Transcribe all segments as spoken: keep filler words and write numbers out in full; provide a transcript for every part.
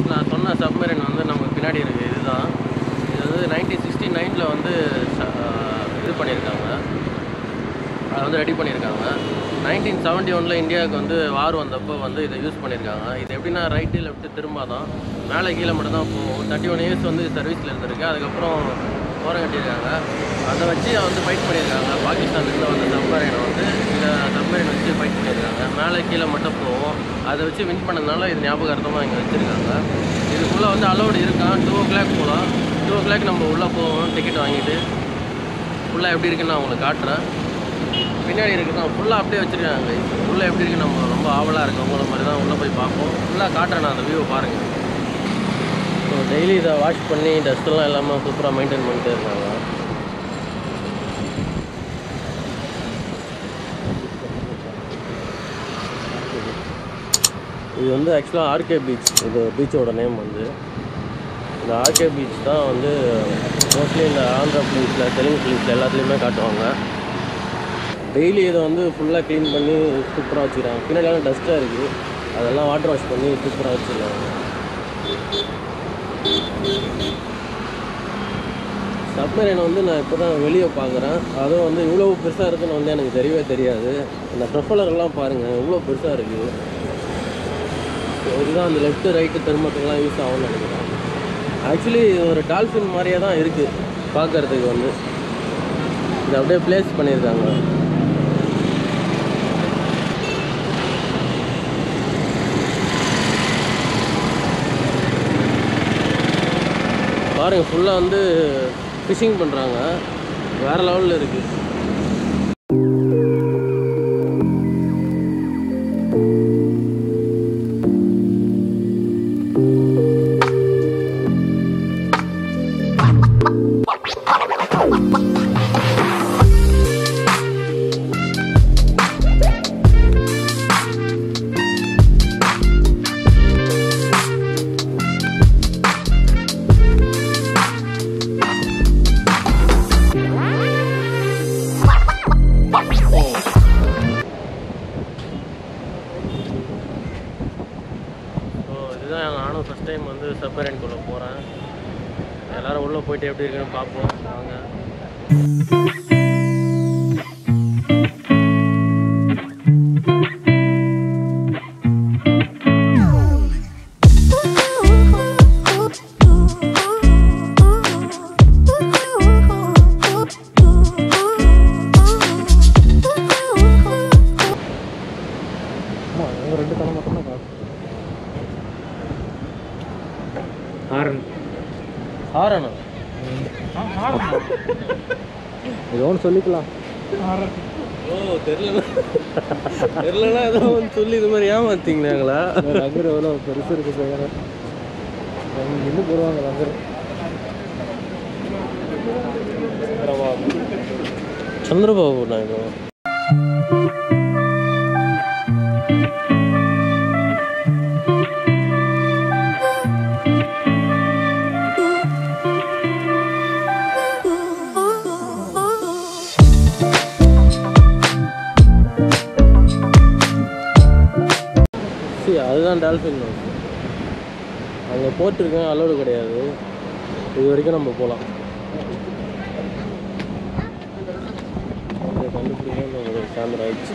நான் சொன்ன சப்மரைன் வந்து நமக்கு பின்னாடி இருக்குது. இதுதான் இது வந்து நைன்டீன் சிக்ஸ்டி நைனில் வந்து இது பண்ணியிருக்காங்க, அதை வந்து ரெடி பண்ணியிருக்காங்க. நைன்டீன் செவன்ட்டி ஒனில் இந்தியாவுக்கு வந்து வார் வந்தப்போ வந்து இதை யூஸ் பண்ணியிருக்காங்க. இது எப்படின்னா ரைட்டு லெஃப்ட்டு திரும்ப தான், மேலே கீழே மட்டும் தான் போகும். தேர்ட்டி ஒன் இயர்ஸ் வந்து சர்வீஸில் இருந்திருக்கு. அதுக்கப்புறம் ஓரம் கட்டியிருக்காங்க. அதை வச்சு வந்து ஃபைட் பண்ணியிருக்காங்க. பாகிஸ்தானில் வந்து சப்மரைனை வந்து இந்த சப்மரைன் வச்சு ஃபைட் பண்ணியிருக்காங்க. மேலே கீழே மட்டும் போகும். அதை வச்சு வின் பண்ணதுனால இது ஞாபகார்த்தமாக இங்கே வச்சுருக்காங்க. இதுக்குள்ளே வந்து அலோடு இருக்கான். டூ ஓ கிளாக் போகலாம். டூ ஓ கிளாக் நம்ம உள்ளே போவோம் டிக்கெட் வாங்கிட்டு. ஃபுல்லாக எப்படி இருக்குன்னு நான் உங்களுக்கு காட்டுறேன். பின்னாடி இருக்குன்னா ஃபுல்லாக அப்படியே வச்சுருக்காங்க. உள்ளே எப்படி இருக்குது நம்ம ரொம்ப ஆவலாக இருக்குது. உங்களை மாதிரி தான் உள்ளே போய் பார்ப்போம். ஃபுல்லாக காட்டுறேன் நான் அந்த வியூவை பாருங்கள். ஸோ டெய்லி இதை வாஷ் பண்ணி டஸ்ட்டெல்லாம் இல்லாமல் சூப்பராக மெயின்டைன் பண்ணிட்டே இருக்காங்க. இது வந்து ஆக்சுவலாக ஆர்கே பீச். இது பீச்சோட நேம் வந்து இந்த ஆர்கே பீச் தான் வந்து மோஸ்ட்லி இந்த ஆந்திரா ஃபிலிம்ஸில் தெலுங்கு ஃபிலிம்ஸில் எல்லாத்துலேயுமே காட்டுவாங்க. டெய்லி இதை வந்து ஃபுல்லாக க்ளீன் பண்ணி சூப்பராக வச்சுக்கிறாங்க. பின்னாடியெல்லாம் டஸ்ட்டாக இருக்குது, அதெல்லாம் வாட்டர் வாஷ் பண்ணி சூப்பராக வச்சுருக்காங்க. சப்மரைனை வந்து நான் இப்போ தான் வெளியே பார்க்குறேன். அதுவும் வந்து இவ்வளோ பெருசாக இருக்குன்னு வந்து எனக்கு தெரியவே தெரியாது. இந்த ப்ரொஃபலர்லாம் பாருங்கள் இவ்வளோ பெருசாக இருக்குது. இதுதான் அந்த லெஃப்ட்டு ரைட்டு திரும்பத்துக்கெல்லாம் யூஸ் ஆகும்னு நினைக்கிறேன். ஆக்சுவலி ஒரு டால்ஃபின் மாதிரியே தான் இருக்குது பார்க்குறதுக்கு. வந்து இதை அப்படியே பிளேஸ் பண்ணியிருக்காங்க. பாருங்கள் ஃபுல்லாக வந்து ஃபிஷிங் பண்ணுறாங்க. வேறு லெவலில் இருக்குது. நானும் ஃபஸ்ட் டைம் வந்து சப்மரைனுக்குள்ளே போகிறேன். எல்லோரும் உள்ளே போயிட்டு எப்படி இருக்குன்னு பார்ப்போம் வாங்க. ரெண்டு தலை மட்டும் தான் காசு. ஹாரன் ஹாரனா ஏதோ ஒன்று சொல்லிக்கலாம். ஓ தெரியல தெரியலனா ஏதோ ஒன்று சொல்லி இது மாதிரி ஏமாத்தீங்களாங்களா? நகர் எவ்வளோ பெருசு இருக்கு சார். இன்னும் போடுவாங்க நகர். சந்திரபாபு நாயுடு. அதுதான் டால்ஃபின் ஹவுஸ். அங்கே போட்டிருக்கேன், அலோடு கிடையாது. இது வரைக்கும் நம்ம போகலாம். கண்டுபிடிக்க நம்ம சாயந்தரம் ஆயிடுச்சு.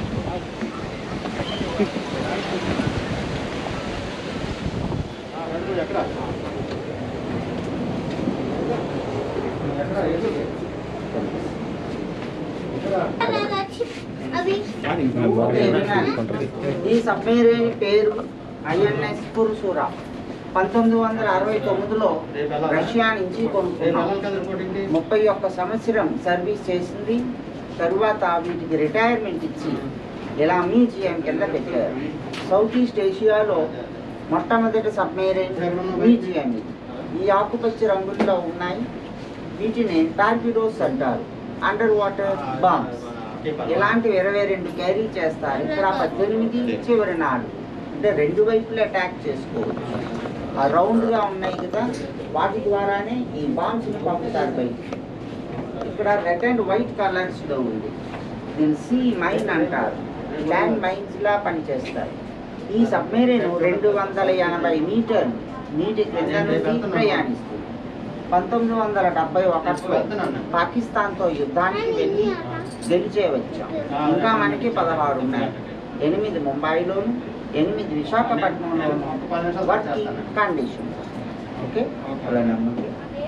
ఈ సబ్మెరైన్ పేరు ఐఎన్ఎస్ పురుషురా. పంతొమ్మిది వందల అరవై తొమ్మిదిలో రష్యా నుంచి కొనుక్కున్నాం. ముప్పై ఒక్క సంవత్సరం సర్వీస్ చేసింది. తరువాత వీటికి రిటైర్మెంట్ ఇచ్చి ఇలా మ్యూజియం కింద పెట్టారు. సౌత్ ఈస్ట్ ఏషియాలో మొట్టమొదటి సబ్మెరైన్ మ్యూజియం ఇది. ఈ ఆకుపచ్చ రంగుల్లో ఉన్నాయి. వీటిని టార్పిడోస్ అంటారు. Underwater bombs. ఇలాంటివి ఇరవై రెండు క్యారీ చేస్తారు. ఇక్కడ పద్దెనిమిది చివరి నాలుగు, అంటే రెండు వైపులు అటాక్ చేసుకోవచ్చు. ఆ రౌండ్గా ఉన్నాయి కదా, వాటి ద్వారానే ఈ బాంబ్స్ని పంపుతారు బయటికి. ఇక్కడ రెడ్ అండ్ వైట్ కలర్స్లో ఉంది. దీన్ని సీ మైన్ అంటారు. ల్యాండ్ మైన్స్లా పనిచేస్తాయి. ఈ సబ్మెరీన్ రెండు వందల ఎనభై మీటర్లు నీటి క్రింద నుండి ప్రయాణిస్తుంది. పంతొమ్మిది వందల డెబ్బై ఒకటిలో పాకిస్తాన్తో యుద్ధానికి వెళ్ళి గెలిచే వచ్చాం. ఇంకా మనకి పదహారు ఉన్నాయి. ఎనిమిది ముంబైలోను, ఎనిమిది విశాఖపట్నంలోను వర్కింగ్ కండిషన్. ఓకే, అలా నమ్మండి.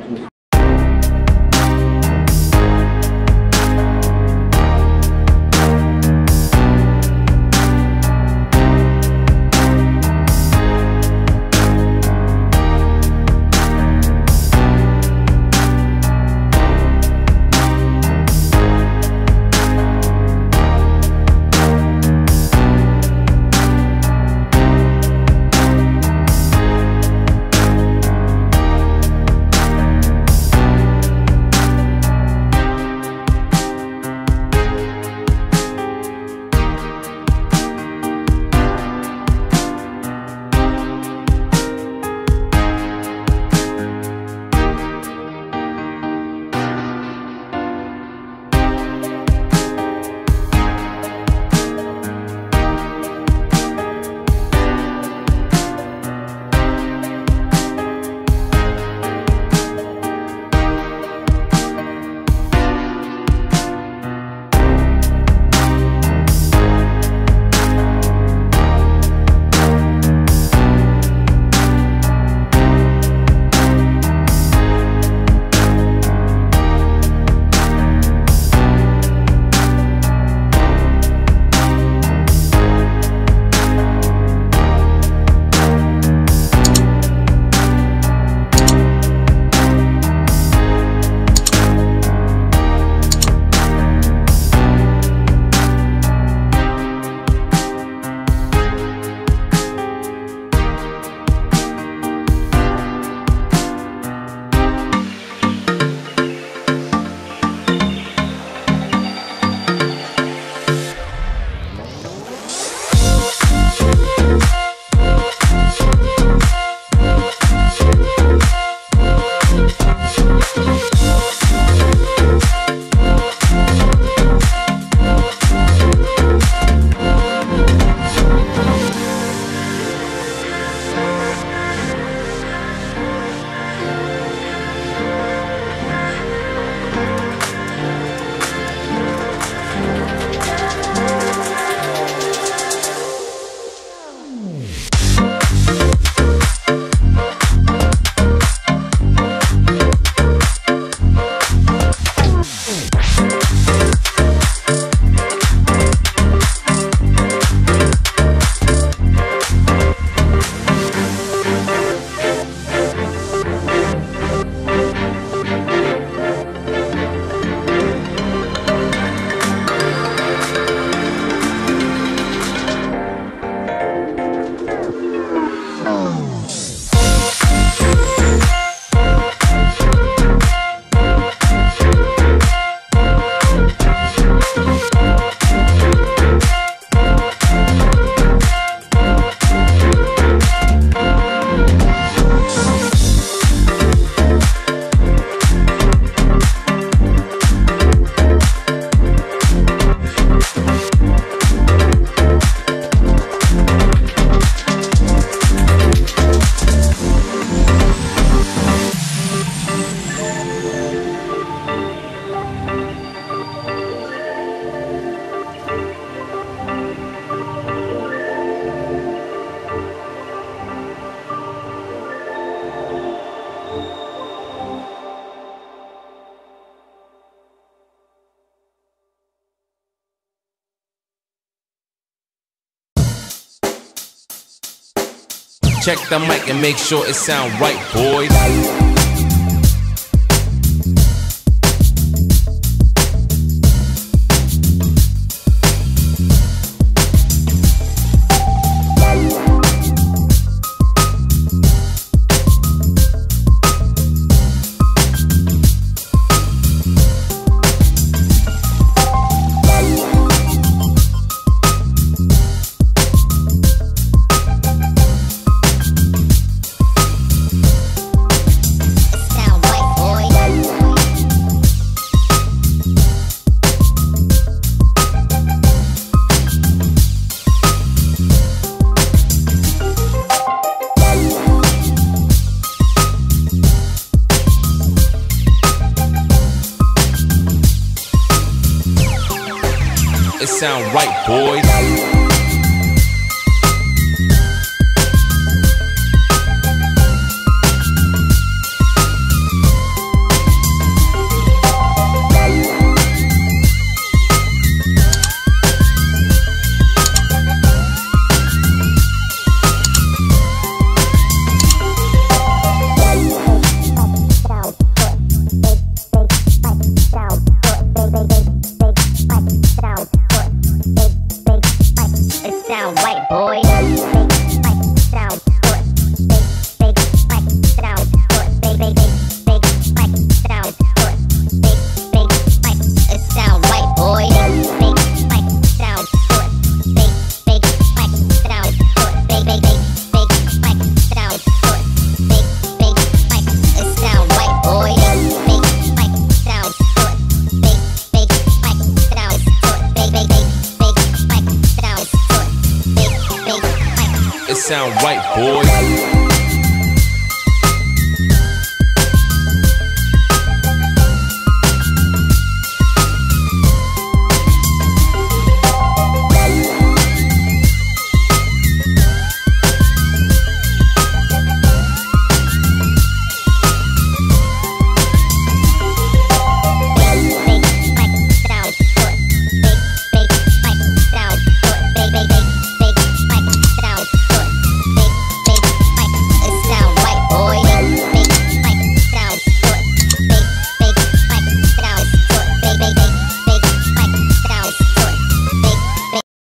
Check the mic and make sure it sound right, boys. sound right, boys. It sound right, boys.